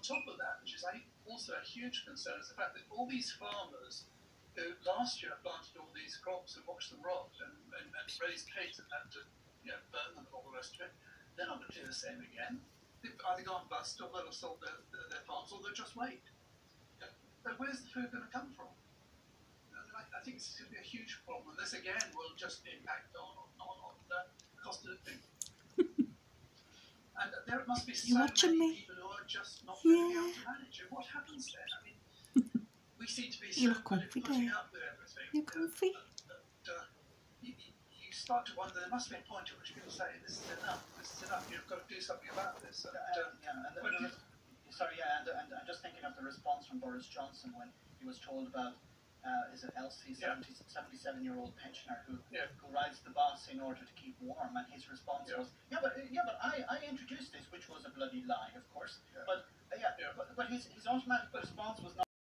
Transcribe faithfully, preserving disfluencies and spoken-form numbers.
on top of that, which is I think also a huge concern, is the fact that all these farmers who last year planted all these crops and watched them rot and, and, and raised pigs and had to you know, burn them and all the rest of it, they're not going to do the same again. They've either gone bust or they'll have sold their, their, their farms or they'll just wait. But where's the food going to come from? I, I think this is going to be a huge problem. And this again will just impact on, on, on the cost of living. And there must be so many me? people who are just not yeah. going to be able to manage it. What happens then? I mean, we seem to be so good at putting up with everything. You're comfy. That, that, uh, you, you start to wonder, there must be a point at which people say, this is enough, this is enough, you've got to do something about this. And, uh, yeah, and the, the, sorry, yeah, and, and I'm just thinking of the response from Boris Johnson when he was told about Uh, is it Elsie, seventy-seven-year-old pensioner who yeah. who rides the bus in order to keep warm, and his response yeah. was, yeah, but yeah, but I, I introduced this, which was a bloody lie, of course. Yeah. But uh, yeah, yeah, but, but his his automatic response was not.